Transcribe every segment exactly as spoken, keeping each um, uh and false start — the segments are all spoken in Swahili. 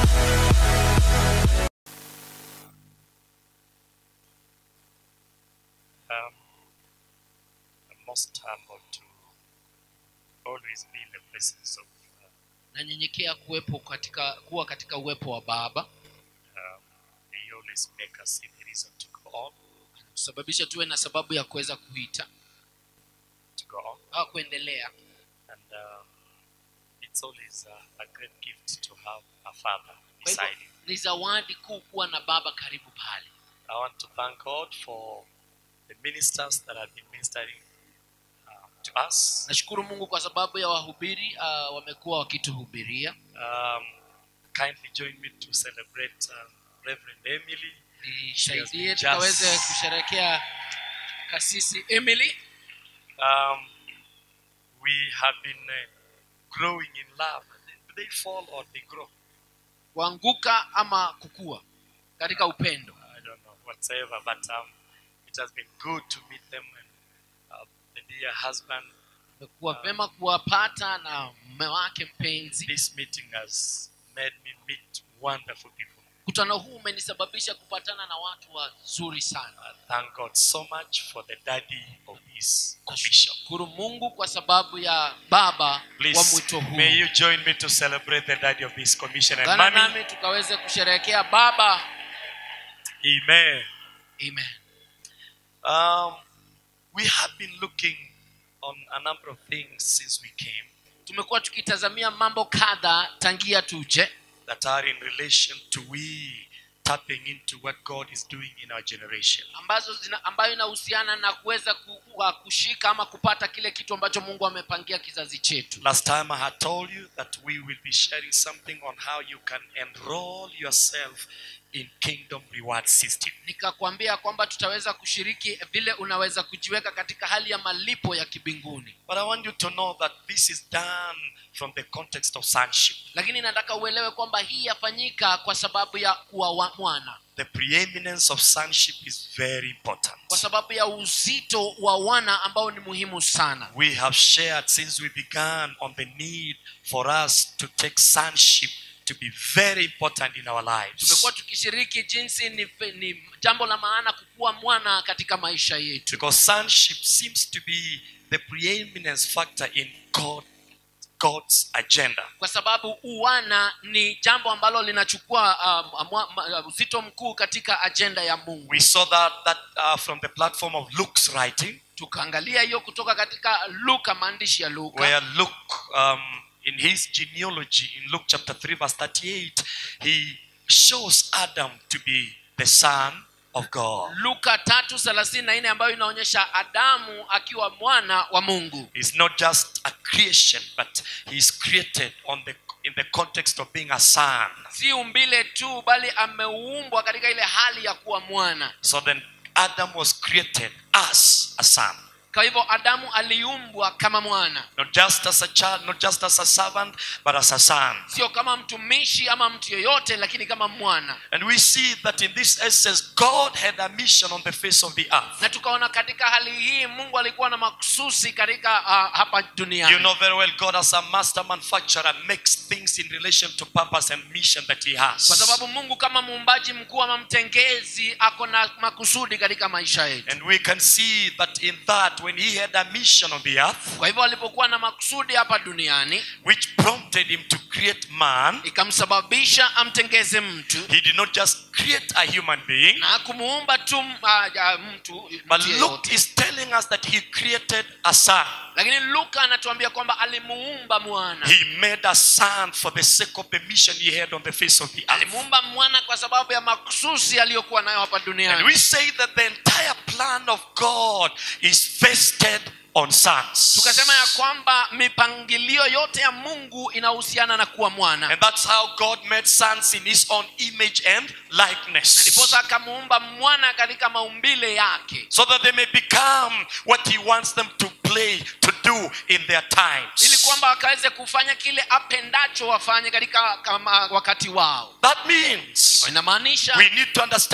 Um, I'm most humbled to always be in the presence of uh, nanyenyekea kuwepo katika kuwa katika uwepo wa Baba. um, He always make us see the reason to go on, Tusababisha tuwe na sababu ya kuweza kuita to go on, au kuendelea. and uh, it's always uh, a great gift to have a father Kwa hivyo, beside you. ni zawadi kuu kuwa na baba karibu pale. I want to thank God for the ministers that have been ministering uh, to us. Nashukuru Mungu kwa sababu ya wahubiri uh, wamekuwa wakituhubiria. Um, kindly join me to celebrate um, Reverend Emily. Nisaidie Just- tukaweze kusherehekea kasisi Emily. Um, we have been uh, growing in love. Do they fall or they grow? Kuanguka ama kukua katika upendo. I don't know, whatsoever. But um, it has been good to meet them and uh, the dear husband. Imekuwa vema kuwapata na mume wake mpenzi. This meeting has made me meet wonderful people. Mkutano huu umenisababisha kupatana na watu wazuri sana. I thank God so much for the daddy of this commission. Shukuru Mungu kwa sababu ya baba wa Please, mwito huu. may you join me to celebrate the daddy of this commission. And Gana mommy, nami tukaweze kusherehekea baba. amen. Amen. Um, we have been looking on a number of things since we came Tumekuwa tukitazamia mambo kadha tangia tuje that are in relation to we tapping into what God is doing in our generation. ambazo zina, ambayo inahusiana na kuweza ku, wa kushika ama kupata kile kitu ambacho Mungu amepangia kizazi chetu. Last time I had told you that we will be sharing something on how you can enroll yourself in Kingdom Reward System. Nikakwambia kwamba tutaweza kushiriki vile unaweza kujiweka katika hali ya malipo ya kibinguni. But I want you to know that this is done from the context of sonship. Lakini nataka uelewe kwamba hii yafanyika kwa sababu ya kuwa wa mwana. The preeminence of sonship is very important. Kwa sababu ya uzito wa wana ambao ni muhimu sana. We have shared since we began on the need for us to take sonship to be very important in our lives. Tumekuwa tukishiriki jinsi ni, ni jambo la maana kukuwa mwana katika maisha yetu. Because sonship seems to be the preeminence factor in God, God's agenda. Kwa sababu uwana ni jambo ambalo linachukua um, um, uzito mkuu katika agenda ya Mungu. We saw that, that uh, from the platform of Luke's writing, Tukaangalia hiyo kutoka katika Luka, maandishi ya Luka. where Luke, um, in his genealogy, in Luke chapter three verse thirty-eight, he shows Adam to be the son of God. Luka tatu thelathini na nne ambayo inaonyesha Adamu akiwa mwana wa Mungu. He's not just a creation, but he's created on the in the context of being a son. Si umbile tu bali ameumbwa katika ile hali ya kuwa mwana. So then Adam was created as a son. Kwa hivyo Adamu aliumbwa kama mwana. Not just as a child, not just as a servant, but as a son. Sio kama mtumishi ama mtu yoyote, lakini kama mwana. And we see that in this essence, God had a mission on the face of the earth. Na tukaona katika hali hii Mungu alikuwa na makususi katika uh, hapa duniani. You know very well God as a master manufacturer makes things in relation to purpose and mission that he has. Kwa sababu Mungu kama muumbaji mkuu ama mtengezi ako na makusudi katika maisha yetu. And we can see that in that when he had a mission on the earth, Kwa hivyo alipokuwa na makusudi hapa duniani, which prompted him to create man, ikamsababisha amtengeze mtu. he did not just create a human being, Na kumuumba tu uh, uh, mtu, but mtu Luke yeyote. is telling us that he created a son. Lakini Luka anatuambia kwamba alimuumba mwana. He made a son for the sake of the mission he had on the face of the earth. Alimuumba mwana kwa sababu ya makususi aliyokuwa nayo hapa And duniani. we say that the entire plan of God is vested on sons. Tukasema ya kwamba mipangilio yote ya Mungu inahusiana na kuwa mwana. And that's how God made sons in his own image and likeness. Aliposa akamuumba mwana katika maumbile yake. So that they may become what he wants them to play, to do in their times. Ili kwamba wakaweze kufanya kile apendacho wafanye katika kama wakati wao. That means Inamaanisha we need to understand the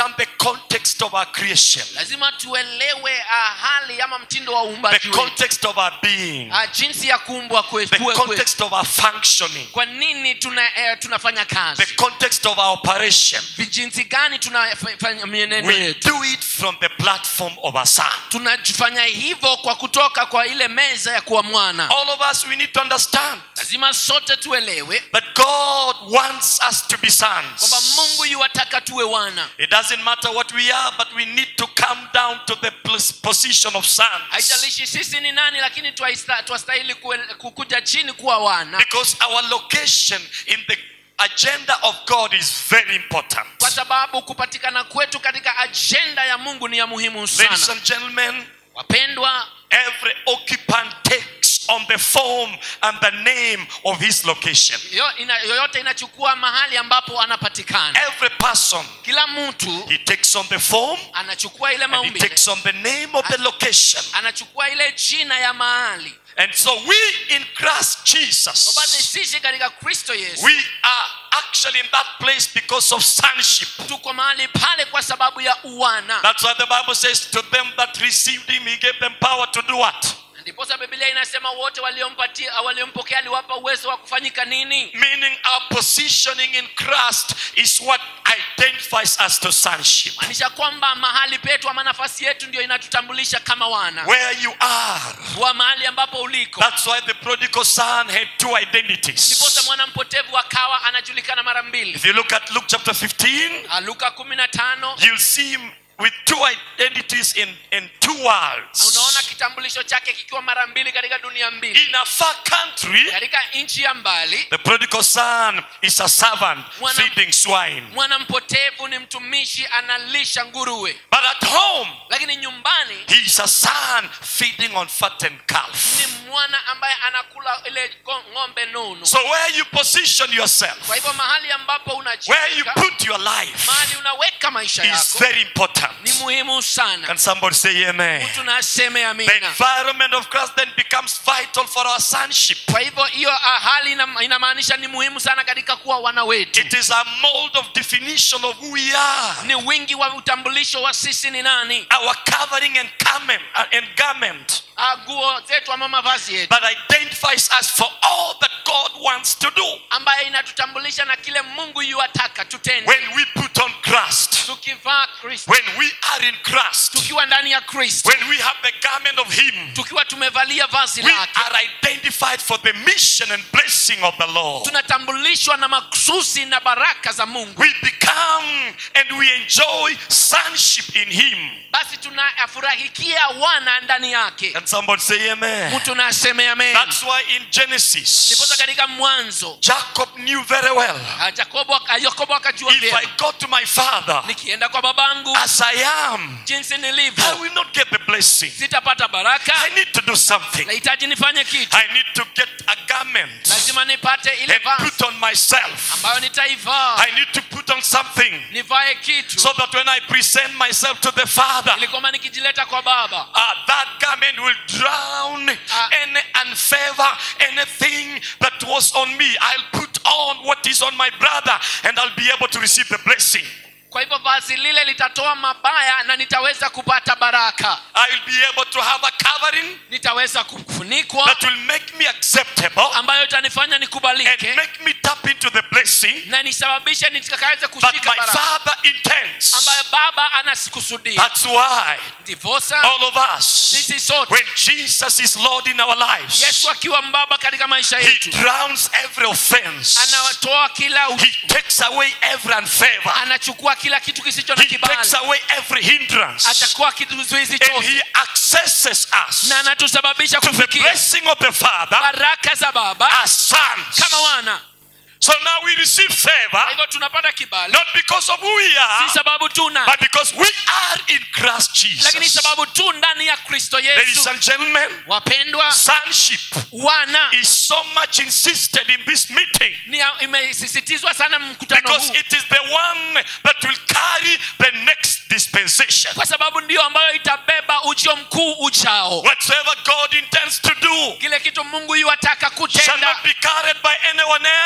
context of our creation, lazima tuelewe uh, hali ama mtindo wa the uumbaji wetu. context of our being, Uh, jinsi ya kuumbwa kwetu, the context of our functioning, kwa nini tuna eh, tunafanya kazi, the context of our operation. jinsi gani tunafanya mienendo We yetu. do it from the platform of our Son. Tunafanya hivyo kwa kutoka kwa ile meza ya kuwa mwana. All of us, we need to understand Lazima sote tuelewe that God wants us to be kwamba sons. Mungu yuwataka tuwe wana. It doesn't matter what we are, but we need to come down to the pos- position of sons. Haijalishi sisi ni nani, lakini tuaista- tuastahili kue- kukuja chini kuwa wana, Because our location in the agenda of God is very important. kwa sababu kupatikana kwetu katika ajenda ya Mungu ni ya muhimu Ladies sana. and gentlemen, Wapendwa, every occupant takes on the form and the name of his location. yo- ina- yoyote inachukua mahali ambapo anapatikana. Every person, Kila mtu he takes on the form anachukua ile and he maumbile, takes on the name of the location. anachukua ile jina ya mahali. And so we in Christ Kwa basi Jesus, sisi katika Kristo Yesu we are actually in that place because of sonship. tuko mahali pale kwa sababu ya uwana. That's why the Bible says, to them that received him, he gave them power to do what? Ndiposa Biblia inasema wote waliompatia waliompokea aliwapa uwezo wa kufanyika nini? Meaning our positioning in Christ is what identifies us to sonship. Maanisha kwamba mahali petu ama nafasi yetu ndio inatutambulisha kama wana. Where you are. Wa mahali ambapo uliko. That's why the prodigal son had two identities. Ndiposa mwana mpotevu akawa anajulikana mara mbili. If you look at Luke chapter fifteen, Ah, Luka kumi na tano, you'll see him with two identities in, in two worlds. unaona kitambulisho chake kikiwa mara mbili katika dunia mbili. In a far country, Katika nchi ya mbali, the prodigal son is a servant Mwana- feeding swine. mwana mpotevu ni mtumishi analisha nguruwe. But at home, Lakini nyumbani he is a son feeding on fattened calf. ni mwana ambaye anakula ile go- ng'ombe nono. So where you position yourself, Kwa hivyo mahali ambapo where you unajiweka, put your life mahali unaweka maisha is yako very important. ni muhimu sana. Can somebody say amen? Tunaseme The amina. environment of Christ then becomes vital for our sonship. Kwa hivyo hiyo ah, hali ina- inamaanisha ni muhimu sana katika kuwa wana wetu. It is a mold of definition of who we are. Ni wingi wa utambulisho wa sisi ni nani. Our covering and garment, uh, and garment Ah, nguo zetu ama mavazi yetu that identifies us for all that God wants to do. ambaye inatutambulisha na kile Mungu yuataka tutende. When we put on Christ, Tukivaa Kristo, when we are in Christ, tukiwa ndani ya Kristo, when we have the garment of Him, tukiwa tumevalia vazi we lake, are identified for the mission and blessing of the Lord. tunatambulishwa na makusudi na baraka za Mungu. We become and we enjoy sonship in Him. Basi tunafurahikia wana ndani yake. Can somebody say amen? Mtu na aseme amen. That's why in Genesis, Ndiposa katika Mwanzo Jacob knew very well, ah, Yakobo Yakobo akajua if I vyema, go to my father nikienda kwa babangu as I am, jinsi I nilivyo will not get the blessing. sitapata baraka. I need to do something. Nahitaji nifanye kitu, I need to get a garment lazima nipate ile and vazi put on myself. ambayo nitaivaa, I need to put on something nivae kitu so that when I present myself to the Father, ili kwamba nikijileta kwa baba, uh, that garment will drown any unfavor, anything that was on me. I'll put on what is on my brother and I'll be able to receive the blessing. kwa hivyo vazi lile litatoa mabaya na nitaweza kupata baraka. I'll be able to have a covering Nitaweza kufunikwa that will make me acceptable ambayo itanifanya and nikubalike make me tap into the blessing na nisababishe nitakaweza that kushika my baraka Father intends. ambayo baba anasikusudia. That's why Ndiposa all of us, sisi sote, when Jesus is Lord in our lives, Yesu akiwa mbaba katika maisha He yetu, drowns every offense. anatoa kila u- He takes away every unfavor. anachukua kila kitu kisicho na He kibali, takes away every hindrance. atakuwa kizuizi And chote He accesses us na anatusababisha to the kufikia blessing of the Father baraka za baba as sons. kama wana. So now we receive Kwa favor hivyo tunapata kibali not because of who we are, si sababu tuna, but because we are in Christ lakini Jesus. sababu tu ndani ya Kristo Ladies Yesu. and gentlemen, Wapendwa, sonship wana is so much insisted in this meeting ni imesisitizwa sana mkutano because huu, it is the one that will carry the next dispensation. kwa sababu ndio ambayo itabeba ujio mkuu ujao. Whatsoever God intends to do Kile kitu Mungu yuataka shall kutenda not be carried by anyone else.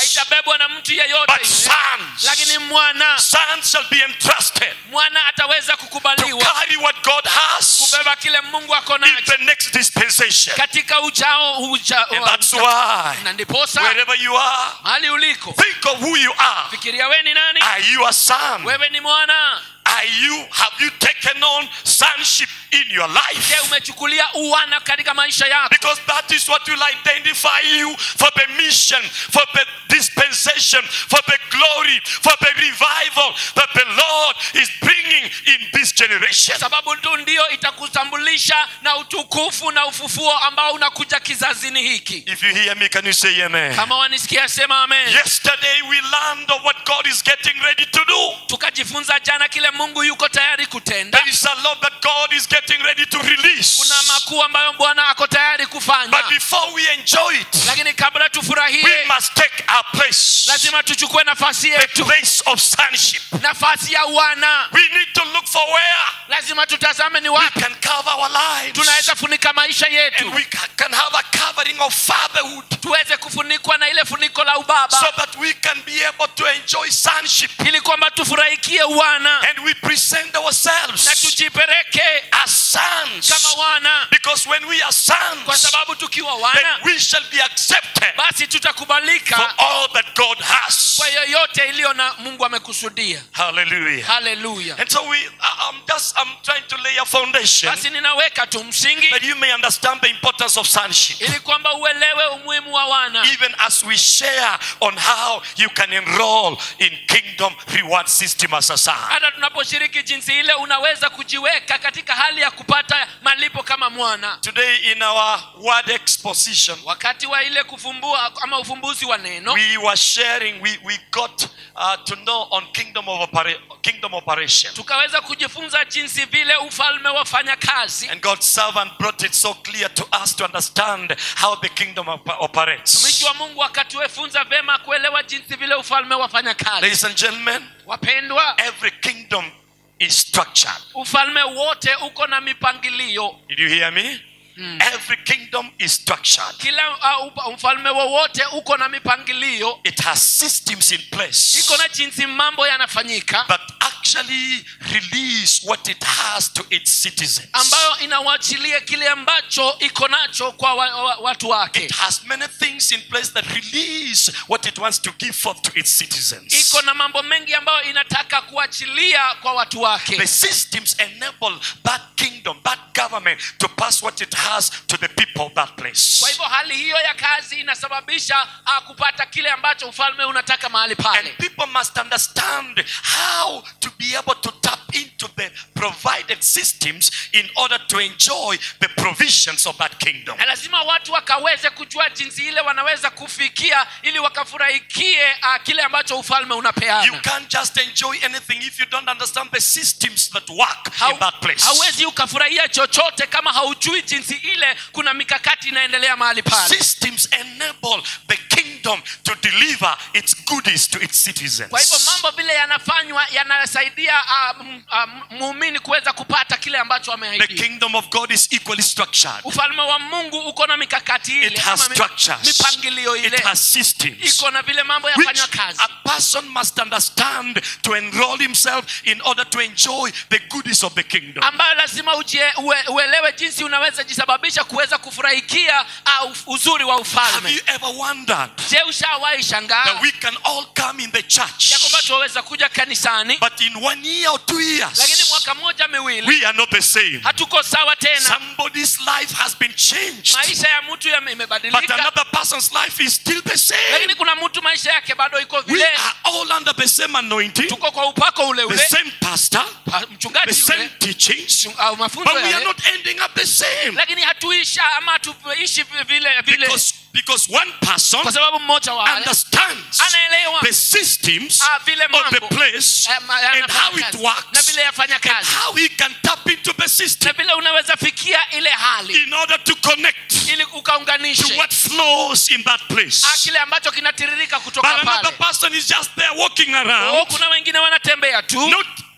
haitabebwa na mtu yeyote but sons. lakini mwana Sons shall be entrusted mwana ataweza to kukubaliwa carry what God has kubeba kile Mungu ako in nacho the next dispensation. katika ujao uja, And that's why, na ndiposa wherever you are, mahali uliko think of who you are. fikiria wewe ni nani. Are you a son? Wewe ni mwana. Are you, have you taken on sonship in your life? Je, umechukulia uwana katika maisha yako? Because that is what will identify you for the mission, for the dispensation, for the glory, for the revival that the Lord is bringing in this generation. Sababu tu ndio itakutambulisha na utukufu na ufufuo ambao unakuja kizazini hiki. If you hear me, can you say amen? Kama wanisikia sema amen. Yesterday we learned of what God is getting ready to do. Tukajifunza jana kile Mungu yuko tayari kutenda. There is a lot that God is getting ready to release. Kuna makuu ambayo Bwana ako tayari kufanya. But before we enjoy it, lakini kabla tufurahie, we must take our place. lazima tuchukue nafasi The yetu, place of sonship. nafasi ya wana. We need to look for where Lazima tutazame ni we wapi can cover our lives. tunaweza funika maisha yetu, And we ca- can have a covering of fatherhood, tuweze kufunikwa na ile funiko la ubaba, so that we can be able to enjoy sonship. ili kwamba tufurahikie wana And we present na ourselves tujipereke as sons. kama wana, Because when we are kwa sons, sababu tukiwa then wana we shall be accepted basi for tutakubalika all that God has. kwa yoyote iliyo na Mungu amekusudia. Hallelujah. Haleluya. And so we, uh, I'm just, I'm trying to lay a foundation Basi ninaweka tu msingi that you may understand the importance of sonship, ili kwamba uelewe umuhimu wa wana, even as we share on how you can enroll in kingdom reward system as a son. hata tunaposhiriki jinsi ile unaweza kujiweka katika hali ya kupata malipo kama mwana. Today in our word exposition, Wakati wa ile kufumbua ama ufumbuzi wa neno, we were sharing, we, we got uh, to know on kingdom of opera, kingdom operation. tukaweza kujifunza jinsi vile ufalme wafanya kazi. And God's servant brought it so clear to us to understand how the kingdom op- operates. Mtumishi wa Mungu akatufunza vema kuelewa jinsi vile ufalme wafanya kazi. Ladies and gentlemen, Wapendwa, every kingdom is structured. ufalme wote uko na mipangilio. Did you hear me? Hmm. Every kingdom is structured. Kila uh, ufalme wowote uko na mipangilio. It has systems in place Iko na jinsi mambo yanafanyika that actually release what it has to its citizens. ambayo inawachilia kile ambacho iko nacho kwa wa, wa, watu wake. It has many things in place that release what it wants to give forth to its citizens. Iko na mambo mengi ambayo inataka kuachilia kwa watu wake. The systems enable that kingdom, that government to pass what it has to the people of that place. Kwa hivyo hali hiyo ya kazi inasababisha uh, kupata kile ambacho ufalme unataka mahali pale. And people must understand how to be able to tap into the provided systems in order to enjoy the provisions of that kingdom. Na lazima watu wakaweze kujua jinsi ile wanaweza kufikia ili wakafurahikie uh, kile ambacho ufalme unapeana. You can't just enjoy anything if you don't understand the systems that work Hau, in that place. Hauwezi ukafurahia chochote kama haujui jinsi ile kuna mikakati inaendelea mahali pale. Systems enable the kingdom to deliver its goodies to its citizens. Kwa hivyo mambo vile yanafanywa yanasaidia uh, uh, muumini kuweza kupata kile ambacho The ameahidi. kingdom of God is equally structured. Ufalme wa Mungu uko na mikakati ile, It has ama mi- structures. mipangilio ile. It has systems. Iko na vile mambo Which yafanywa kazi. a person must understand to enroll himself in order to enjoy the goodies of the kingdom. Ambayo lazima ujie, ue, uelewe jinsi unaweza jisababisha kuweza kufurahikia uh, uzuri wa Have ufalme. you ever wondered Je, ushawahi shangaa that we can all come in the church, ya kwamba tuweza kuja kanisani but in one year or two lakini years, mwaka moja miwili we are not the same? hatuko sawa tena? Somebody's life has been changed, Maisha ya mtu yame- but imebadilika, another person's life is still the same. lakini kuna mtu maisha yake bado iko We vile. are all under the same anointing, Tuko kwa upako ule the ule, same pastor, pa- the mchungaji same ule teachings, au mafunzo but we are yale, not ending up the same. lakini hatuisha ama hatuishi vile vile, Because, because one person kwa sababu mmoja wa wale understands anaelewa the systems ah, vile of the mambo place eh, ma- and yanafanya how it kazi, na works vile yafanya and kazi, how he can tap into the na system vile unaweza fikia ile hali in order to connect ili to ukaunganishe what flows in that place. ah, kile ambacho kinatiririka But kutoka another pale. person is just there walking Oh, around, kuna wengine wanatembea tu not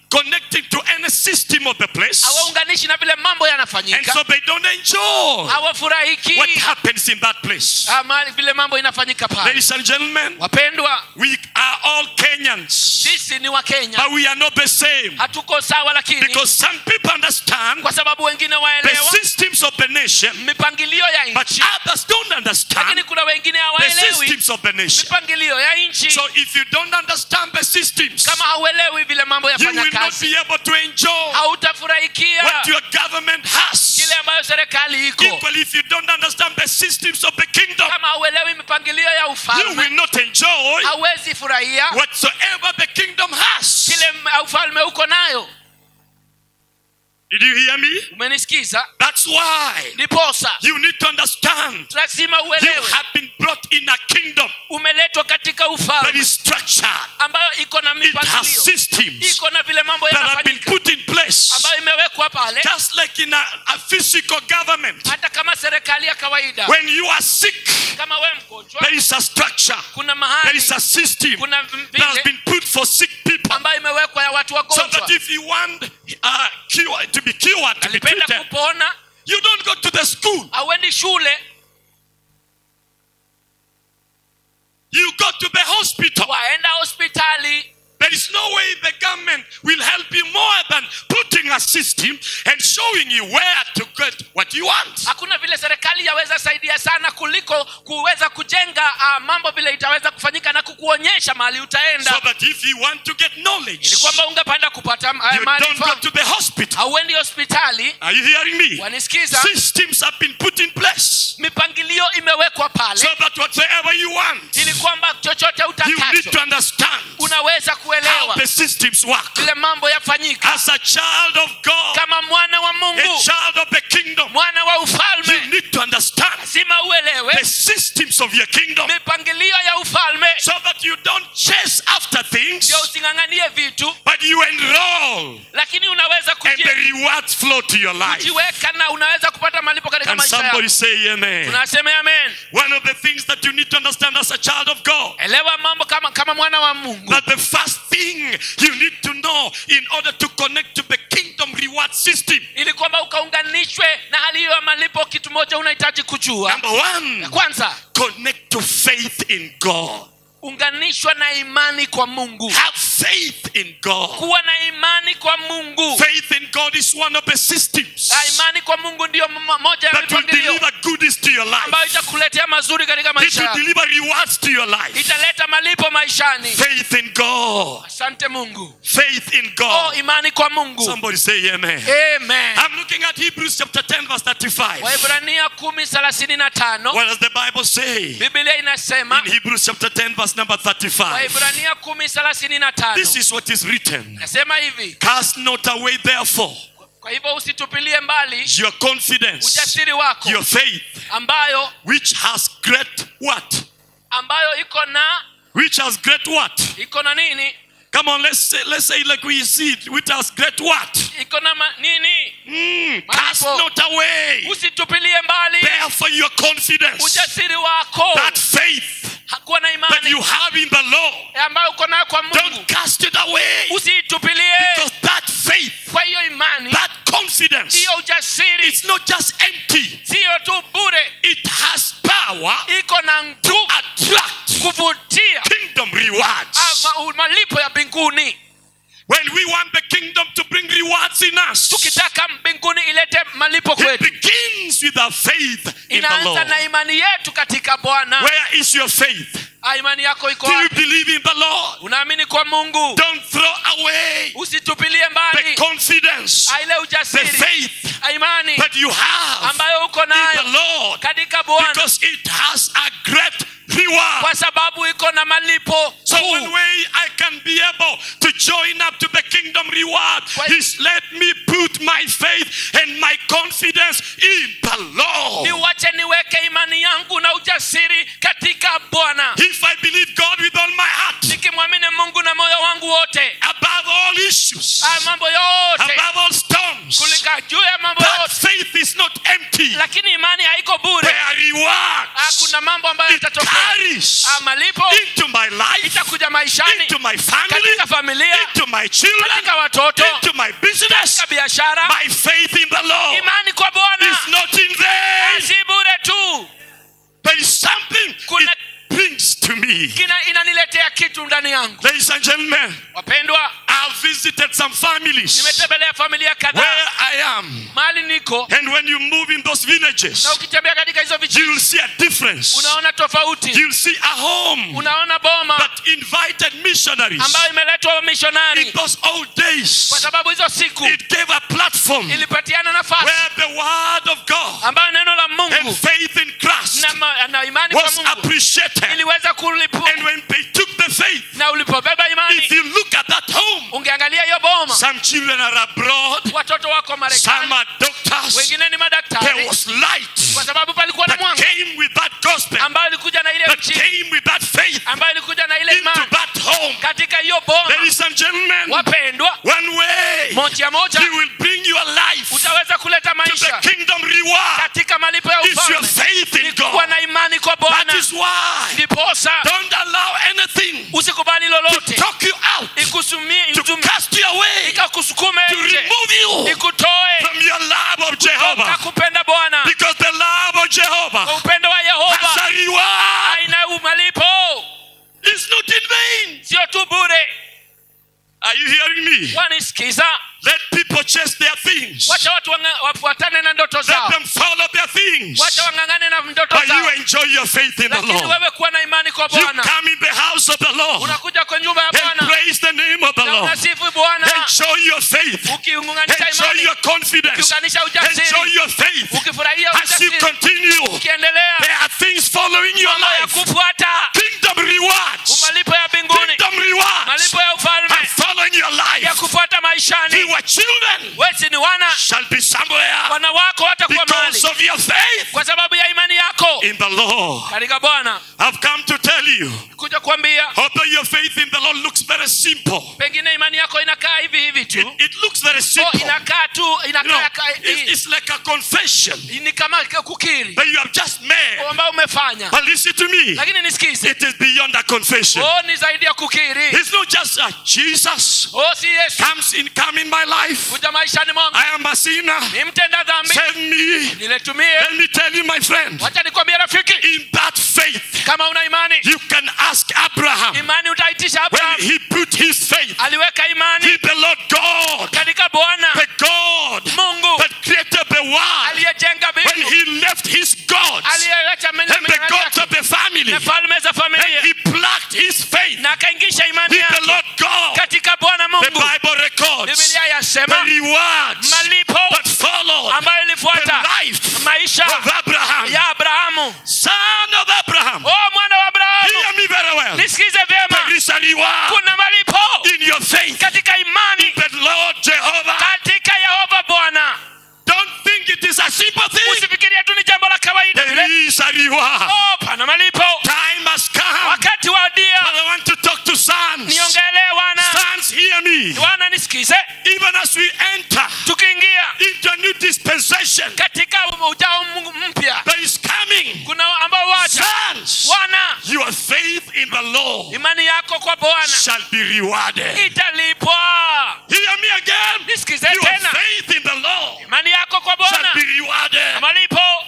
connecting to any system of the place. hawaunganishi na vile mambo And yanafanyika, so they don't enjoy hawafurahiki what happens in that place. ama vile mambo inafanyika pale. Ladies and gentlemen, Wapendwa, we are all Kenyans, sisi ni wa Kenya, but we are not the same. hatuko sawa, lakini Because some people understand kwa sababu wengine the waelewa systems of the nation, mipangilio ya but nchi, others don't understand lakini kuna wengine the hawaelewi systems of the nation. mipangilio ya nchi. So if you don't understand the systems, Kama hauelewi vile mambo you yafanya will not kazi, be able to enjoy hautafurahikia what your government has. kile ambayo serikali iko. Equally, if you don't understand the systems of the kingdom, Kama hauelewi mipangilio ya you will ufalme, not enjoy hauwezi furahia whatsoever the kingdom has. kile ufalme uko nayo. Did you hear me? Umenisikiza? That's why Ndiposa you need to understand lazima you uelewe have been brought in a kingdom umeletwa katika that ufalme is structured. ambayo iko na It has mipangilio, systems iko na vile mambo that have been yanafanyika put in place. ambayo imewekwa pale. Just like in a, a physical government, Hata kama serikali ya kawaida, when you are sick, kama we mgonjwa, there is a structure, kuna there mahali, is a system kuna that has vile been put for sick people. ambayo imewekwa ya watu So wagonjwa. that if you want uh, cure, to be cured, to be Alipenda treated, kupona, you don't go to the school. hauendi shule, You go to the hospital. waenda hospitali. There is no way the government will help you more than putting a system and showing you where to get what you want. Hakuna vile serikali yaweza saidia sana kuliko kuweza kujenga uh, mambo vile itaweza kufanyika na kukuonyesha mahali utaenda. So that if you want to get knowledge, Ili kwamba ungependa kupata uh, you don't go maarifa, to the hospital. hauendi hospitali. Are you hearing me? Wanisikiza? Systems have been put in place Mipangilio imewekwa pale so that whatsoever you want, ili kwamba chochote you need utakacho to understand unaweza how kuelewa the systems work. vile mambo yafanyika. As a child of God, Kama mwana wa a Mungu, child of the kingdom, mwana wa you ufalme, need to understand lazima uelewe the systems of your kingdom mipangilio ya ufalme, so that you don't chase after things, ndio using'ang'anie vitu, but you enroll lakini unaweza and the kuji- rewards flow to your life. kujiweka na unaweza kupata malipo katika Can maisha yako. somebody say amen? Tunasema amen. One of the things that you need to understand as a child of God, Elewa mambo kama kama mwana wa Mungu, that the first thing you need to know in order to connect to the kingdom reward system, ili kwamba ukaunganishwe na hali hiyo ya malipo, kitu moja unahitaji kujua. number one, Kwanza, connect to faith in God. unganishwa na imani kwa Mungu. Have faith in God. Kuwa na imani kwa Mungu. Faith in God is one of the systems Ah, imani kwa Mungu ndio m- moja ya that will mipangilio deliver goodies to your ambayo life. itakuletea mazuri katika It maisha will yako. deliver rewards to your life. Italeta malipo maishani. Faith in God. Asante Mungu. Faith in Oh, God. imani kwa Mungu. Somebody say amen. Amen. I'm looking at Hebrews chapter ten verse thirty-five. Waebrania kumi thelathini na tano. What does the Bible say? Biblia inasema, In Hebrews chapter ten verse number thirty-five. Waebrania kumi thelathini na tano. This is what is written. Nasema hivi, Cast not away therefore kwa hivyo usitupilie mbali your confidence, ujasiri wako your faith, ambayo which has great what? ambayo iko na Which has great what? iko na nini? Come on, let's say, let's say like we see it. Which has great what? Iko na ma, nini? Mm, cast Malipo. not away Usitupilie mbali therefore your confidence, ujasiri wako, that faith hakuwa na that imani you have in the Lord. ambayo uko nayo kwa Mungu. Don't cast it away, Usitupilie. because that faith, Kwa hiyo imani, that confidence, hiyo ujasiri it's not just empty. sio tu bure, It has power iko na to nguvu attract kuvutia kingdom rewards. ama malipo ya mbinguni. When we want the kingdom to bring rewards in us, Tukitaka mbinguni ilete malipo it kwetu, begins with our faith in the inaanza Lord. na imani yetu katika Bwana. Where is your faith? Ah, imani yako iko Do you wapi? believe in the Lord? Unaamini kwa Mungu? Don't throw away Usitupilie the mbali confidence, ah, ile the ujasiri, faith ah, imani that you have ambayo uko in the nayo Lord, katika Bwana, because it has a great reward. kwa sababu iko na malipo So kuu. one way I can be able to join up to the kingdom reward Kwa- is let me put my faith and my confidence in the Lord. Niwache niweke imani yangu na ujasiri katika Bwana. If I believe God with all my heart, Nikimwamini Mungu na moyo wangu wote, above all issues, haya mambo yote above all storms, kulika juu ya mambo that yote, faith is not empty. lakini imani haiko bure. There are rewards kuna mambo ambayo it yatatokea. carries Ah, malipo into my life, itakuja maishani, into my family, katika familia, into my children, katika watoto, into my business. katika biashara. My faith in the Lord Imani kwa Bwana is not in vain. si bure tu. There is something Kuna it brings to me. kina inaniletea kitu ndani yangu. Ladies and gentlemen, Wapendwa, I've visited some families nimetembelea familia kadhaa where I am. mahali niko, And when you move in those villages, na ukitembea katika hizo vijiji you'll see a difference. unaona tofauti. You'll see a home Unaona boma that invited missionaries. ambayo imeletwa wamishonari. In those old days, Kwa sababu hizo siku it gave a platform ilipatiana nafasi where the word of God ambayo neno la and Mungu faith in Christ na, ma- na imani kwa was Mungu appreciated. iliweza kulipua. And when they took the faith, Na ulipobeba if imani, you look at that home, ungeangalia hiyo boma, some children are abroad, watoto wako some Marekani, are doctors. wengine ni There madaktari, was light kwa sababu palikuwa na that mwanga came with that gospel, ambayo ilikuja na ile that mchini, came with that faith ambayo ilikuja na ile into imani that home. katika hiyo boma. Ladies and gentlemen, Wapendwa, one way moja moja He will bring your life utaweza kuleta to maisha the kingdom reward. katika malipo ya Is your ufalme faith in ni kuwa God. na imani kwa That Bwana. is why Ndiposa don't allow anything usikubali to lolote talk you out, ikusumie to cast you away, ikakusukume to nje, remove you ikutoe from your love of kwa Jehovah. kupenda Bwana. Because the love of Kwa Jehovah upendo wa has Yehova a reward. haina malipo, It's not in vain. sio tu bure. Are you hearing me? Wanisikiza? Let people chase their things. Wacha watu wanga- wafuatane na ndoto Let zao, them follow their things. wacha wang'ang'ane na ndoto But you zao, enjoy your faith in the lakini Lord. wewe kuwa na imani kwa You Bwana. come in the house of the Lord Unakuja kwa nyumba ya and Bwana praise the name of the na Lord. unasifu Bwana, Enjoy your faith. ukiunganisha Enjoy imani, your confidence. ukiunganisha Enjoy ujasiri, your faith. ukifurahia As you ujasiri, continue, ukiendelea there are things following your mambo ya life. kufuata, Kingdom rewards. malipo ya mbinguni, Kingdom rewards malipo ya ufalme are following your ya life. kufuata maishani. Your children Wewe ni wana, shall be somewhere wana wako watakuwa mahali because of your faith kwa sababu ya imani yako in the Lord. katika Bwana. I've come to tell you, Kuja kuambia although your faith in the Lord looks very simple, pengine imani yako inakaa hivi hivi it, tu, it looks very oh, simple. inakaa tu You know, inakaa ka- it's, it's like a confession ni kama kukiri that you have just made. ambao umefanya, But listen to me, lakini nisikize, it is beyond a confession. oh, ni zaidi ya kukiri. It's not just a Jesus Oh, si Yesu comes in, come in my life. kuja maishani mwangu, I am a sinner. ni mtenda dhambi, Save me. niletumie. Let me tell you, my friend, Wacha nikwambie rafiki, in that faith, kama una imani, you can ask Abraham imani utaitisha. when Abraham he put his faith aliweka imani in the Lord God, katika Bwana the God Mungu that created the world. aliyejenga When mbingu, he left his gods aliyeacha and the gods of the family, na falme za and familia, he plucked his faith na akaingisha imani in the yake Lord God, katika Bwana the Mungu. Bible records Biblia the yasema rewards malipo that followed ambayo the ilifuata life maisha of Abraham, ya Abrahamu. son of Abraham. Oh, mwana wa Abrahamu, Hear me very well. nisikize vyema, There is a reward kuna malipo in your faith katika imani the Lord Jehovah. katika Yehova Bwana. Don't think it is a simple thing. Usifikirie tu ni jambo la kawaida There vile. is a reward. Oh, pana malipo. Time has come. Wakati wadia, But I want to talk to sons. niongelee wana. Sons, hear me. Wana nisikize, Even as we enter tukiingia into a new dispensation katika ujao Mungu mpya, that is coming, kuna ambao wacha sons, wana, your faith in the Lord imani yako kwa Bwana shall be rewarded. italipwa. Hear me again. Nisikize Your tena, faith in the Lord imani yako kwa shall Bwana be rewarded. malipo.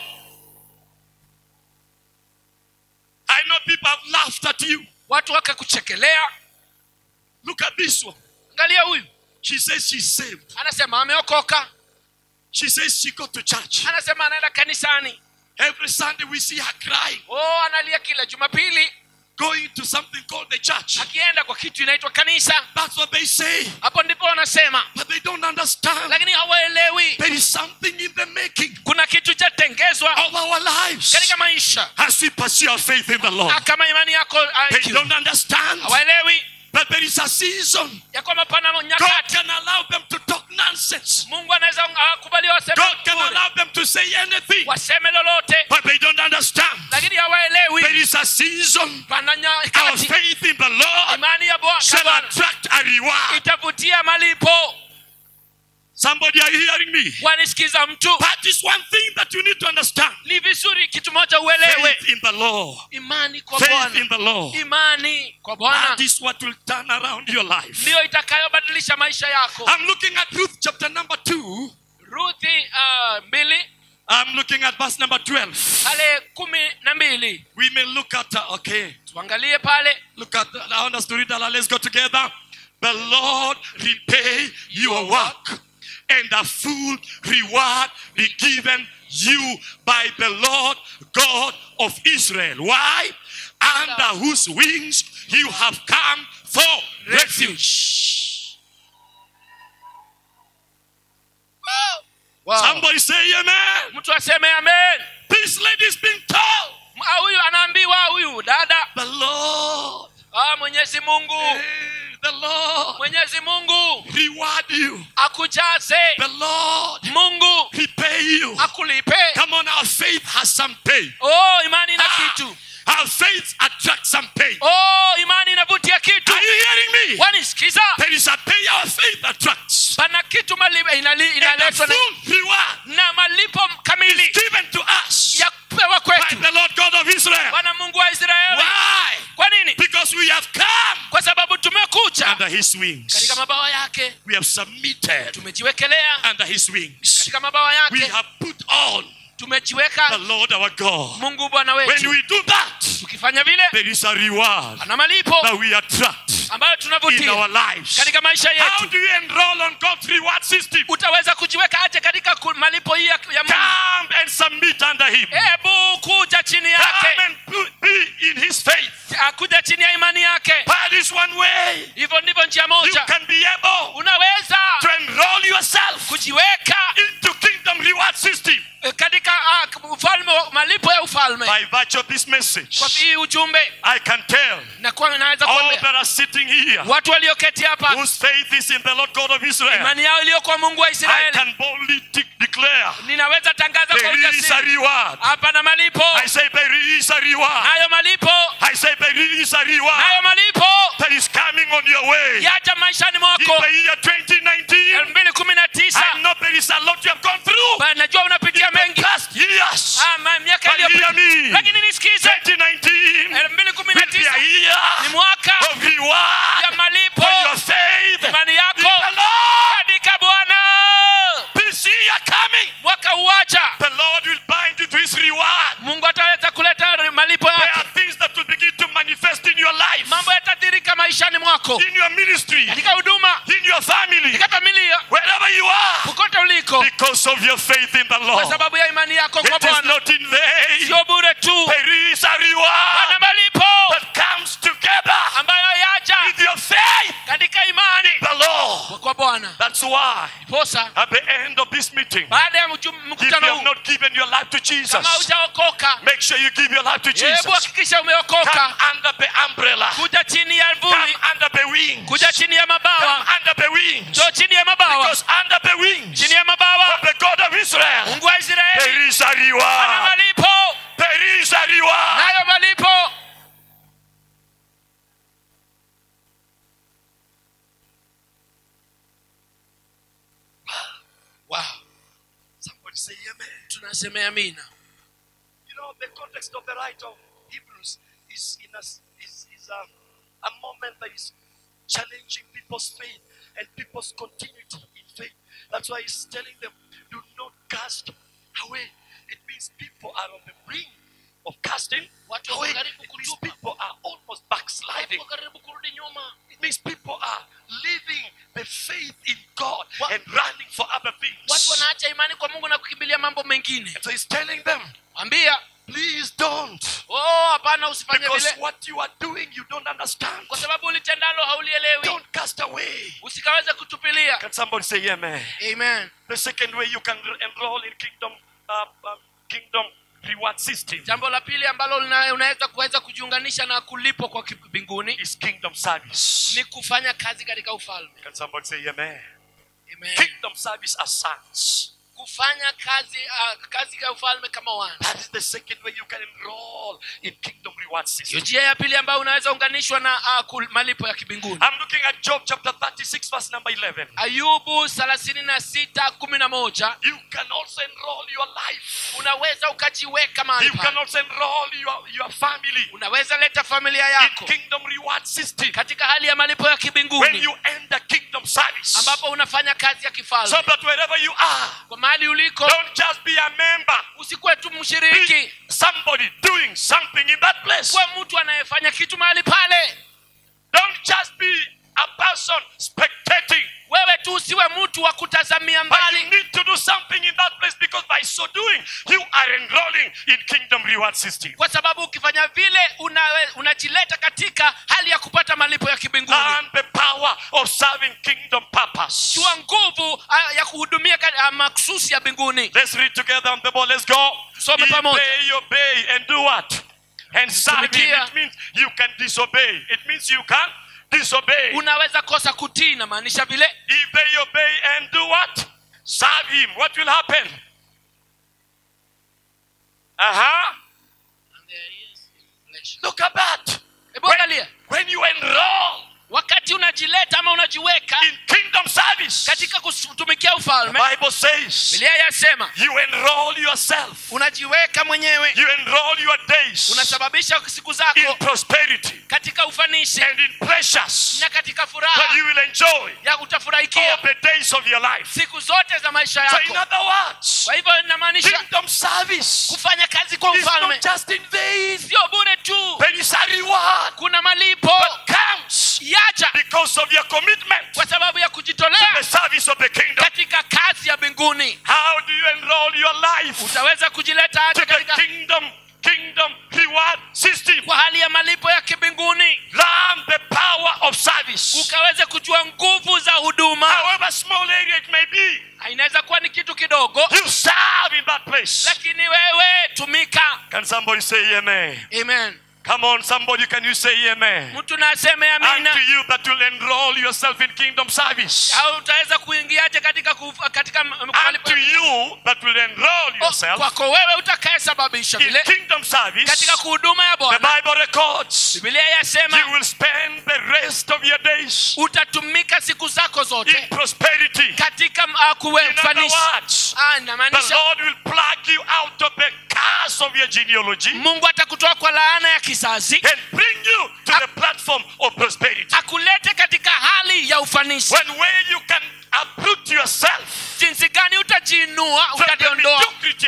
I know people have laughed at you. Watu wakakuchekelea. Look at this one. Angalia huyu, She says she's saved. anasema ameokoka, She says she go to church. anasema anaenda kanisani. Every Sunday we see her crying, Oh, analia kila Jumapili going to something called the church. akienda kwa kitu inaitwa kanisa. That's what they say. Hapo ndipo wanasema, But they don't understand. lakini hawaelewi There is something in the making kuna kitu cha tengezwa of our lives katika maisha. as we pursue our faith in the Lord. Na kama imani yako They haikiwi, don't understand hawaelewi that there is a season. ya kwamba pana God nyakati can allow them to talk nonsense. Mungu anaweza akubali waseme God can bure, allow them to say anything. waseme lolote, But they don't understand. lakini There hawaelewi is a season. pana Our nyakati faith in the Lord imani ya Bwana shall attract a reward. itavutia malipo. Somebody are hearing me? wanisikiza mtu? That is one thing that you need to understand. Ni vizuri kitu moja uelewe. Faith in the Lord. Imani kwa Faith Bwana. in the Lord. Imani kwa Bwana That is what will turn around your life. ndio itakayobadilisha maisha yako. I'm looking at Ruth chapter number two. Ruthi uh, mbili I'm looking at verse number twelve. pale kumi na mbili. We may look at, uh, okay. Tuangalie pale. Look at, I want us to read that. Let's go together. The Lord repay your work, and a full reward be given you by the Lord God of Israel. Why? Under whose wings you have come for refuge. Wow. Somebody say amen. Mtu aseme amen. This lady is being told. Ah, huyu anaambiwa, huyu dada, The Lord, ah, Mwenyezi Mungu, eh, the Lord Mwenyezi Mungu reward you. akujaze, The Lord Mungu repay you. akulipe. Come on, our faith has some pain. Oh, imani na Ah, kitu. our faith attracts some pain. Oh, imani inavutia kitu. Are you hearing me? Wanisikiza? There is a pain our faith attracts. Pana kitu malipo inali- And a inaletwa na, full reward na malipo kamili given to us ya kupewa by kwetu. the Lord God of Israel. Bwana Mungu wa Israeli. Why? Kwa nini? Because we have come Kwa sababu tumekuja under his wings. katika mabawa yake, We have submitted tumejiwekelea under his wings. katika mabawa We yake, have put on the tumejiweka Lord our God. Mungu Bwana When wetu. we do that, Tukifanya vile, there is a reward ana malipo that we attract ambayo in tunavutia our lives. katika maisha How yetu. do you enroll on God's reward system? Utaweza kujiweka aje katika ku- malipo hii ya ya Mungu? Come and submit under him. Hebu kuja chini Come yake, and put- be in his faith. kuja chini ya imani yake. That is one way Hivyo ndivyo njia you moja can be able unaweza to enroll yourself kujiweka into kingdom reward system katika uh, ufalme wa- malipo ya ufalme. by virtue of this message. Kwa hii ujumbe I can tell na kwa naweza all kuambia that are sitting here watu walioketi hapa, whose faith is in the Lord God of Israel. imani yao iliyo kwa Mungu wa I Israeli, can boldly de- declare ninaweza tangaza kwa there is a ujasiri, reward. hapa na malipo, I say there is a reward. nayo malipo, I say there is a reward nayo malipo that is coming on your way. yaja maishani In mwako. the year twenty nineteen, elfu mbili kumi na tisa I know there is a lot you have gone through Ba- najua unapitia in the mengi past years. ah, ma- miaka But hear iliyopita, me. lakini nisikize, twenty nineteen elfu mbili kumi na will be a tisa ni year mwaka of reward ya malipo for your faith imani in yako the Lord. katika Bwana. This year coming, Mwaka uwacha, the Lord will bind you to his reward. Mungu ataweza kuleta malipo There yake. are things that will begin to manifest in your life, Mambo yatadhirika maishani mwako, in your ministry, katika huduma, in your family, katika familia, wherever you are, popote uliko, because of your faith in the kwa Lord. sababu ya imani yako kwa It is Bwana. not in vain. Sio bure tu, There is a reward Bwana malipo that comes together ambayo yaja with your faith katika imani in the Lord. kwa Bwana. That's why Posa at the end of this meeting, baada ya mjum- if you mkutano have huu, not given your life to kama Jesus, hujaokoka, make sure you give your life to hebu Jesus. hakikisha Come umeokoka. under the umbrella. Kuja chini ya Come vuli, under the wings. kuja chini ya Come mabawa, under the wings. njoo chini ya mabawa, Because under the wings chini ya mabawa of the God of Israel, Mungu wa Israeli there is a ana reward. malipo, There is a reward. nayo malipo. Wow, Somebody say amen. tunasemea amina. You know, the context of the writer of Hebrews is in a, is, is a, a moment that is challenging people's faith and people's continuity in faith. That's why he's telling them, do not cast away. It means people are on the brink of casting Watu away. wako karibu It means kutupa. people are almost backsliding. Wako karibu kurudi nyuma. It means people are leaving the faith in God Wa- and running for other things. Watu wanaacha imani kwa Mungu na kukimbilia mambo mengine. So he's telling them, Ambia, please don't. oh hapana, usifanye Because vile, what you are doing, you don't understand. kwa sababu ulitendalo haulielewi. Don't cast away. Usikaweze kutupilia. Can somebody say amen? Amen. The second way you can enroll in kingdom uh, uh, kingdom reward system Jambo la pili ambalo lina- unaweza kuweza kujiunganisha na kulipwa kwa ki- mbinguni is kingdom service. ni kufanya kazi katika ufalme. Can somebody say amen? Amen. Kingdom service as sons. kufanya kazi uh, kazi ya ufalme kama wana. That is the second way you can enroll in kingdom reward system. Njia ya pili ambayo unaweza unganishwa na uh, malipo ya kibinguni. I'm looking at Job chapter thirty-six verse number eleven. Ayubu thelathini na sita kumi na moja. You can also enroll your life. Unaweza ukajiweka mahali You can also enroll your, your family. Unaweza leta familia yako in kingdom reward system. katika hali ya malipo ya kibinguni. When you enter kingdom service. Ambapo unafanya kazi ya kifalme. So that wherever you are. Kwa mahali uliko. Don't just be a member. Usikuwe tu mshiriki. Be somebody doing something in that place. Kwa mtu anayefanya kitu mahali pale. Don't just be a person spectating. Wewe tu usiwe mtu wa kutazamia mbali. But you need to do something in that place, because by so doing you are enrolling in kingdom reward system. Kwa sababu ukifanya vile unajileta katika hali ya kupata malipo ya kibinguni. And the power of serving kingdom purpose. Jua nguvu ya kuhudumia maksudi ya mbinguni. Let's read together on the board. Let's go. Some pamoja. Obey, obey and do what? And serve him. It means you can disobey. It means you can disobey. Unaweza kosa kutii, na maanisha vile. If they obey and do what? Serve him. What will happen? Uh-huh. Look at that. When, when you enroll, wakati unajileta ama unajiweka in kingdom service, katika kutumikia ufalme, the Bible says, Biblia yasema, you enroll yourself, unajiweka mwenyewe, you enroll your days, unasababisha siku zako in prosperity, katika ufanisi, and in precious, na katika furaha, that you will enjoy ya utafurahikia all the days of your life, siku zote za maisha yako. So in other words, kwa hivyo inamaanisha kingdom service, kufanya kazi kwa ufalme, is not just in vain. Sio bure tu. There is a reward, kuna malipo, but comes yaja because of your commitment, kwa sababu ya kujitolea to the service of the kingdom. katika kazi ya mbinguni. How do you enroll your life utaweza kujileta to katika the kingdom kingdom reward system? Kwa hali ya malipo ya kibinguni. Learn the power of service. Ukaweze kujua nguvu za huduma. However small area it may be, inaweza kuwa ni kitu kidogo, you serve in that place. lakini wewe tumika. Can somebody say amen? Amen. Come on, somebody, can you say amen? Mtu na aseme amina. And to you that will enroll yourself in kingdom service. Au utaweza kuingiaje katika katika And to you that will enroll yourself kwako wewe utakayesababisha in vile kingdom service. katika huduma ya Bwana. The Bible records, Biblia yasema, you will spend the rest of your days utatumika siku zako zote in prosperity. katika uh, kufanisi. Ah, the Lord will plug you out of the curse of your genealogy. Mungu atakutoa kwa laana ya kizazi and bring you to the platform of prosperity. Akulete katika hali ya ufanisi. When way you can uproot yourself jinsi gani utajiinua, utajiondoa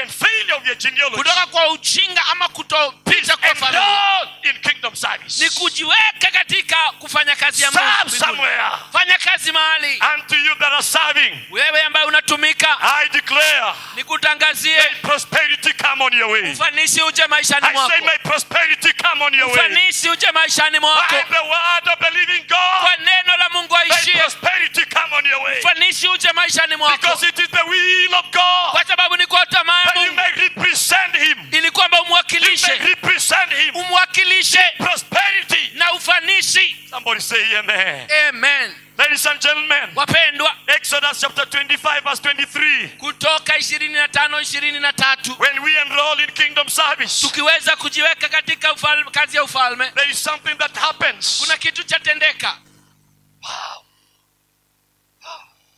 kutoka kwa ujinga ama kutopita kwa familia. In kingdom service, ni kujiweka katika kufanya kazi ya Mungu. Fanya kazi mahali. And to you that are serving, wewe ambaye unatumika, I declare, nikutangazie, prosperity come on your way. Ufanisi uje maishani mwako. I say may prosperity come on your way. Ufanisi uje maishani mwako. By the word of the living God, kwa neno la Mungu aishie, prosperity come on your way. Ufanisi uje maishani mwako. Because it is the will of God, kwa sababu ni kwa tamaa ya Mungu, you may represent him, ili kwamba umwakilishe, you may represent him, umwakilishe prosperity na ufanisi. Somebody say amen. Amen. Ladies and gentlemen, wapendwa, Exodus chapter twenty-five verse twenty-three. Kutoka ishirini na tano ishirini na tatu. When we enroll in kingdom service, tukiweza kujiweka katika ufalme, kazi ya ufalme, there is something that happens. Kuna kitu cha tendeka. Wow. Wow.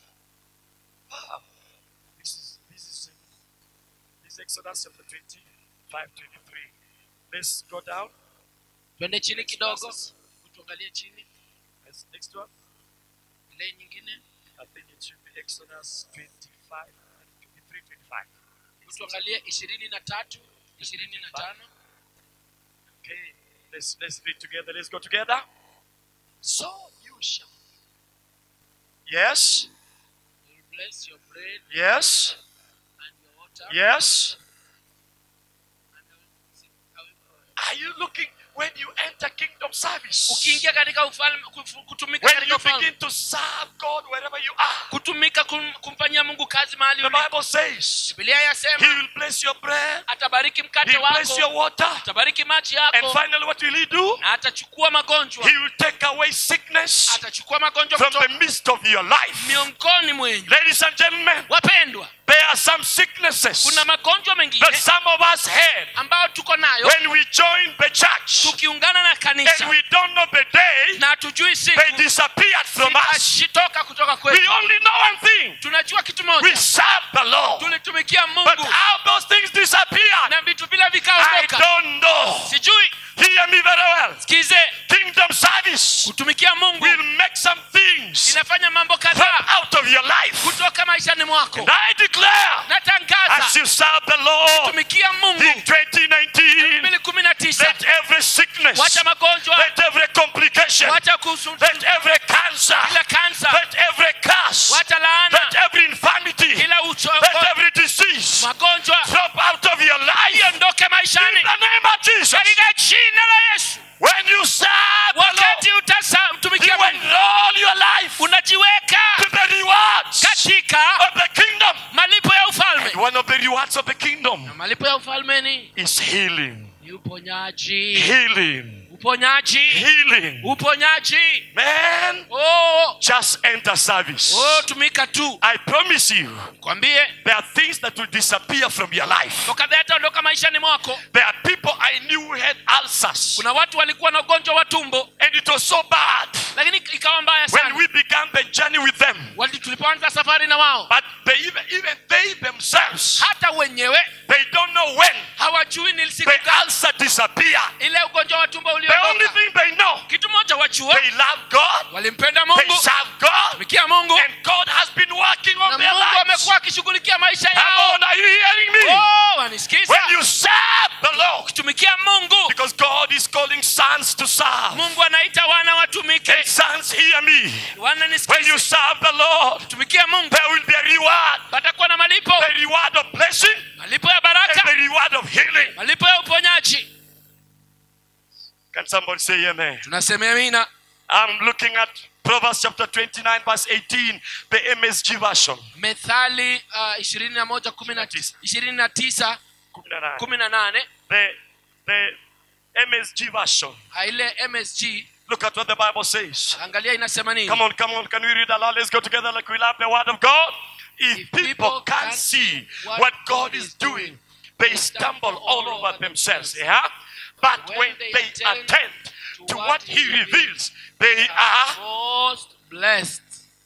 Wow. This is this is this is Exodus chapter twenty-five twenty-three. Let's go down. Twende chini kidogo. Tuangalie chini. Let's next one. Ile nyingine. I think it should be Exodus twenty-five twenty-three twenty-five. Tuangalie ishirini na tatu ishirini na tano. Okay, let's let's read together. Let's go together. So you shall. Yes. You bless your bread. Yes. And your water. Yes. Are you looking when you enter kingdom service? Ukiingia katika ufalme, kutumika when katika you ufalme, begin to serve God wherever you are, kutumika kum, kumfanyia Mungu kazi mahali the ulipo. Bible says, Biblia yasema, He will bless your bread, atabariki mkate He will bless wako, your water, atabariki maji yako, and finally what will He do? na atachukua magonjwa. He will take away sickness atachukua magonjwa from kutoka the midst of your life. miongoni mwenu. Ladies and gentlemen, wapendwa, There are some sicknesses kuna magonjwa that mengine some of us had ambao tuko nayo when we joined the church, tukiungana na and kanisa we don't know the day na hatujui siku they disappeared from us. zitashitoka kutoka We kwetu. only know one thing: Tunajua kitu we moja, serve the Lord. tulitumikia But Mungu how those things disappeared, na vitu vile I vikaondoka don't know. sijui. Hear me very well. Sikize, Kingdom service kutumikia Mungu will make some things inafanya mambo come kadhaa out of your life. kutoka maishani mwako. And I declare, as Natangaza you serve the Lord tumikia Mungu in twenty nineteen, mbili kumi na tisa, let every sickness, wacha magonjwa, let every complication, wacha kuhusu let every cancer, kila kansa, let every curse, wacha laana, let every infirmity, kila let uchovu, every disease magonjwa drop out of your life. iondoke In maishani the name of Jesus. katika jina la Yesu. When you serve the Lord, Wakati utamtumikia you Mungu enroll your life unajiweka to the rewards katika of the kingdom. malipo ya ufalme. And one of the rewards of the kingdom Malipo ya ufalme ni is healing. ni uponyaji, Healing. uponyaji, Healing. uponyaji. Man, Oh, just enter service. oh, tumika tu. I promise you, Kwambie there are things that will disappear from your life. tokadha yataondoka maishani mwako. There are people I knew who had ulcers, Kuna watu walikuwa na ugonjwa wa tumbo and it was so bad lakini ikawa mbaya when sana we began the journey with them. wali tulipoanza safari na wao. But they even, even they themselves, Hata wenyewe they don't know when hawajui ni siku the gani ulcer disappear. ile ugonjwa wa tumbo The only uliondoka. thing they know, Kitu moja wajua, they love God, walimpenda they Mungu, serve God, tumikia Mungu, and God has been working na on their Mungu lives. amekuwa akishughulikia maisha Come yao. on, are you hearing me? Oh, wanisikiza? When you serve the Lord, Tumikia Mungu. because God is calling sons to serve. Mungu anaita wana watumike. And sons, hear me. Wana When you nisikize. serve the Lord, Tumikia Mungu. there will be a reward. Patakuwa na malipo. The reward of blessing Malipo ya and baraka. the reward of healing. Malipo ya uponyaji. Can somebody say amen? Tunasema amina. I'm looking at Proverbs chapter twenty-nine verse eighteen, the M S G version. Methali uh, ishirini na moja kumi na tisa ishirini na tisa kumi na nane The, the M S G version. ile M S G. Look at what the Bible says. Angalia inasema nini? Come on, come on. Can we read aloud? Let's go together like we love the word of God. If, If people, people can't can't see what what God God is is doing, doing, they they stumble stumble all all over over themselves. themselves. Yeah? But When when they they attend attend to to what what he He reveals, they are. most blessed.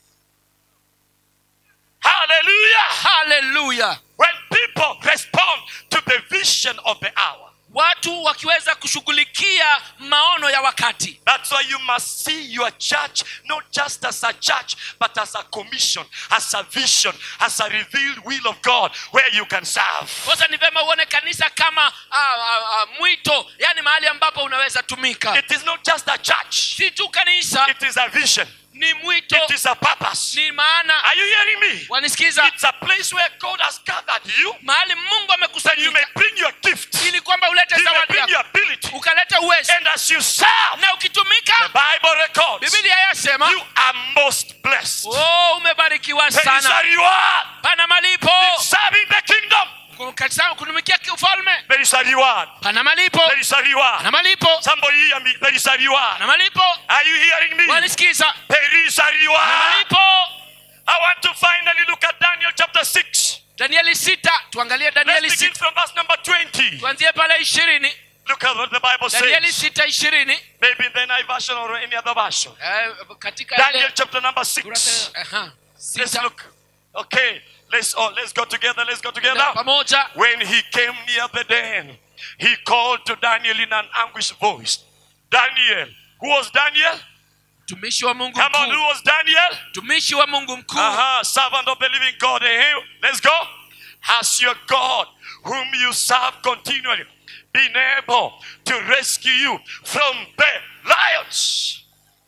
Hallelujah. Hallelujah. When people respond to the vision of the hour. Watu wakiweza kushughulikia maono ya wakati. That's why you must see your church not just as a church, but as a commission, as a vision, as a revealed will of God where you can serve. Sasa ni vema uone kanisa kama uh, uh, uh, mwito, yani mahali ambapo unaweza tumika. It is not just a church. Si tu kanisa, It is a vision. ni mwito, It is a purpose. ni maana. Are you hearing me? Wanisikiza? It's a place where God has gathered you, Mahali Mungu that you may amekusanyika bring your gift, ili kwamba ulete you may zawadi bring yako, your ability. ukaleta uwezo, And as you serve, na the ukitumika, Bible records, Biblia yasema you are most blessed. oh, umebarikiwa There is a sana. reward Pana malipo. in serving the kingdom. Kanisa kutumikia ufalme, There is a reward. pana malipo. There is a reward. Pana malipo. Somebody hear me. There is a reward. Pana malipo. Are you hearing me? Wanisikiza? There is a Pana reward. malipo. I want to finally look at Daniel chapter six. Danieli sita, tuangalie Danieli Let's begin sita. from verse number twenty. Tuanzie pale ishirini. Look at what the Bible Danieli says. sita ishirini. Maybe in the N I V version or any other version. Eh, katika Daniel ile chapter number six. kurasa aha, Let's sita look. Okay. Let's oh, let's go together. Let's go together. pamoja. When he came near the den, he called to Daniel in an anguished voice. Daniel. Who was Daniel? Mtumishi wa Mungu Come on, who mkuu. was Daniel? Mtumishi wa Mungu mkuu. Uh-huh, servant of the living God. Eh, let's go. Has your God, whom you serve continually, been able to rescue you from the lions?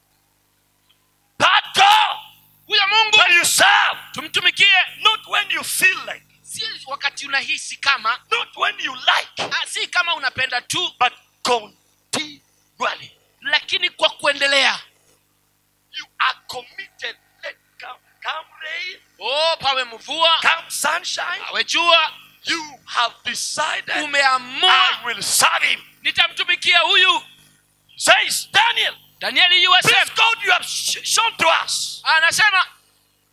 That God Huyo Mungu that you serve, tumtumikie, not when you feel like, si wakati unahisi kama, not when you like, ah, si kama unapenda tu, but continually. lakini kwa kuendelea. You are committed. Let come, come rain, Oh, pawe mvua, come sunshine. pawe jua, You have decided umeamua I will serve him. nitamtumikia huyu. Says Daniel. Danieli This yuwasema, God you have sh- shown to us anasema with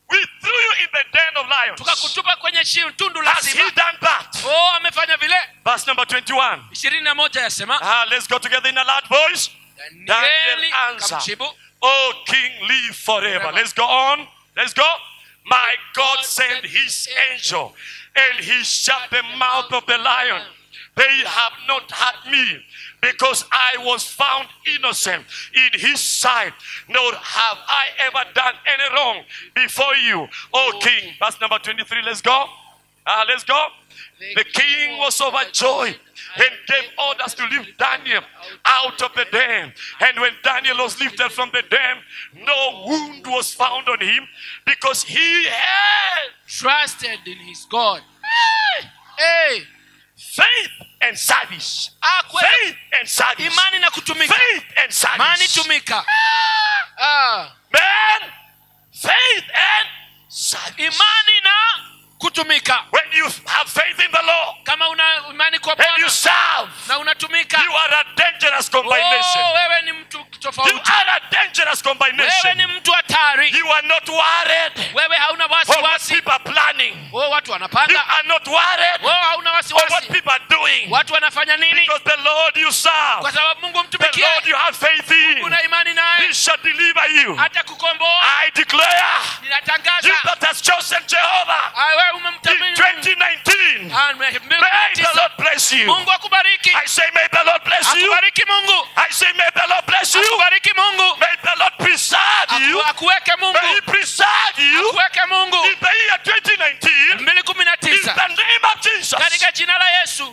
threw you in the den of lions. tukakutupa kwenye shi- tundu la Has he simba. done that? Oh, amefanya vile. Verse number twenty-one. ishirini na moja yasema, Ah, let's go together in a loud voice. Daniel Danieli answered, akamjibu, "Oh King, live forever." Forever. Let's go on. Let's go. My God sent his angel, and he shut the mouth of the lion. They have not hurt me, because I was found innocent in his sight, nor have I ever done any wrong before you, O King. Verse number twenty-three. Let's go. Ah, let's go. The king was overjoyed and gave orders to lift Daniel out of the den. And when Daniel was lifted from the den, no wound was found on him, because he had trusted in his God. Hey, faith and service. akwe Faith and service. imani na kutumika. Faith and Imani service. tumika. Ah, Man, faith and service. imani na kutumika. When you have faith in the Lord Kama una imani kwa and you Bwana serve, na unatumika, you are a dangerous combination. oh, wewe ni mtu You tofauti. are a dangerous Wewe combination. ni mtu hatari. You are not worried Wewe hauna for what wasiwasi. people are planning. Oh, watu You wanapanga. are not worried Oh, hauna for what wasiwasi. people are doing. Watu wanafanya nini? Because the Lord you serve, Kwa sababu Mungu the mtumikia. Lord you have faith in, Una imani naye. He shall deliver you. Hata kukomboa. I declare, you Ninatangaza. that has chosen Jehovah Ah, wewe in umemtamini. twenty nineteen, Ah, may the Lord bless you. Mungu akubariki. I say, may the Lord bless you. Akubariki Mungu. I say, may the Lord bless you. Akubariki Mungu. May the Lord preserve you. Aku- Akuweke May He Mungu. preserve you. Akuweke Mungu. In the year twenty nineteen, mbili kumi na in tisa. the name of Jesus. Katika jina la Yesu.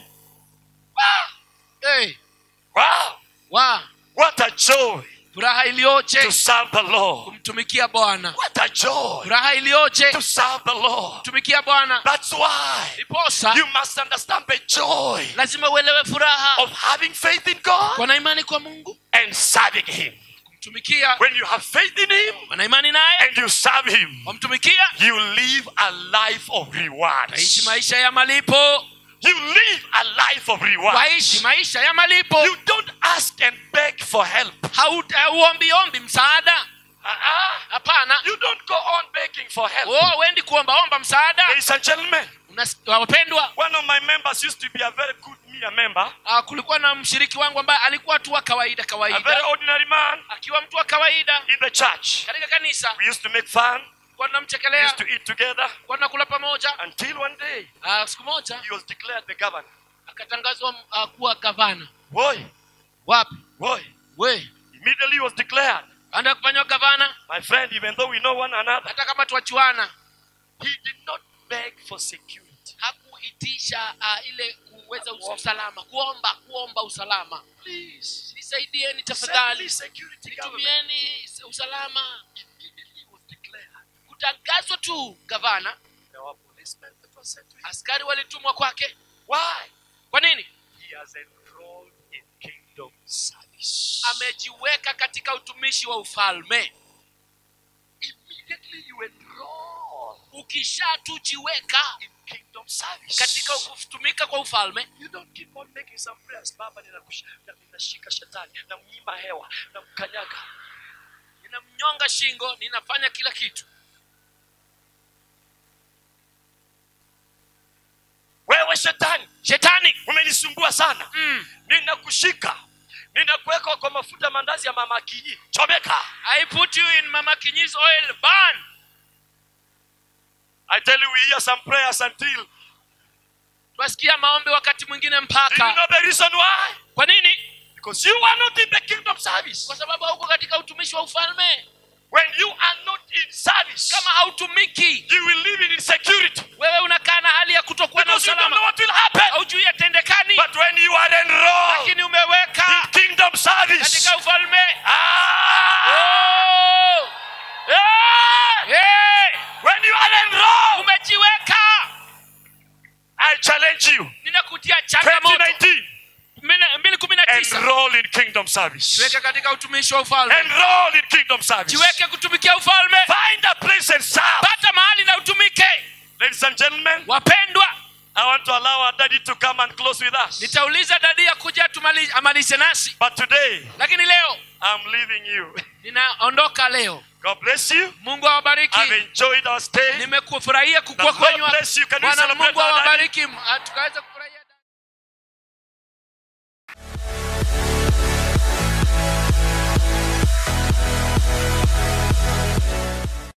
Hey, Wow. wa What a joy furaha iliyoje to serve the Lord. kumtumikia Bwana. What a joy Furaha iliyoje to serve the Lord. kumtumikia Bwana. That's why Ndiposa you must understand the joy lazima uelewe furaha of having faith in God kwa na imani kwa Mungu, and serving Him. kumtumikia. When you have faith in Him Wana imani naye, and you serve Him, wamtumikia, you live a life of waishi rewards. maisha ya malipo. You live a life of Waishi rewards. maisha ya malipo. You don't ask and beg for help. Hau- Hauombi ombi msaada. Uh-uh. Hapana. You don't go on begging for help. Oh, wendi kuomba omba msaada. Ladies and gentlemen, Unas- Wapendwa, one of my members used to be a very good me a member, ah, kulikuwa na mshiriki wangu ambaye alikuwa tu wa kawaida a very kawaida, ordinary man akiwa mtu wa kawaida in the church. katika kanisa. We used to make fun, Kwa we tunamchekelea, used to eat together, kwa tunakula pamoja. until one day Ah, siku moja he was declared the governor. akatangazwa ah, kuwa gavana. Boy, Wapi? boy. We, Immediately he was declared. anda kufanywa gavana. My friend, even though we know one another, Hata kama tuachuana, he did not beg for security. hakuitisha ah, ile kuweza usalama, kuomba kuomba usalama. Please, Nisaidieni send me tafadhali, security government. tumieni usalama. Immediately he was declared. Kutangazwa tu gavana, There were policemen that were sent to him. askari walitumwa kwake. Why? Kwa nini? He has enrolled in kingdom service. Amejiweka katika utumishi wa ufalme. Immediately you enroll Ukishatujiweka in kingdom service. katika kutumika kwa ufalme, You don't keep on making some prayers. Baba, ninakush- na- ninashika shetani, namnyima hewa, namkanyaga. ninamnyonga shingo, ninafanya kila kitu. Wewe shetani, Shetani, umenisumbua sana. mm, Ninakushika, ninakuweka kwa mafuta mandazi ya mama Kinyi, chomeka. I put you in Mama Kinyi's oil, burn. I tell you, we hear some prayers until. Twasikia maombi wakati mwingine Do you mpaka. know the reason why? Kwa nini? Because you are not in the kingdom service. Kwa sababu hauko katika utumishi wa ufalme. When you are not in service, Kama hautumiki, you will live in insecurity. wewe unakaa na hali ya kutokuwa na Because you don't know usalama. what will happen. Haujui yatendekani. But when you are enrolled Lakini umeweka in kingdom service, katika ufalme. ah, Oh! yeah, Hey! when you are enrolled, Umejiweka. I challenge you. Ninakutia twenty changamoto. nineteen, mbili kumi na tisa. enroll in kingdom service. Jiweke katika utumishi wa ufalme. Enroll in kingdom service. Jiweke kutumikia ufalme. Find a place and serve. Pata mahali na utumike. Ladies and gentlemen, Wapendwa, I want to allow our daddy to come and close with us. nitauliza dadia kuja tumali- amalize nasi. But today, Lakini leo I'm leaving you. ninaondoka leo. God bless you. Mungu awabariki. I've enjoyed our stay. Nimekufurahia The kukua Lord kwenyu. bless you. Can we Bwana celebrate Mungu our daddy? awabariki. Tukaweza kufurahia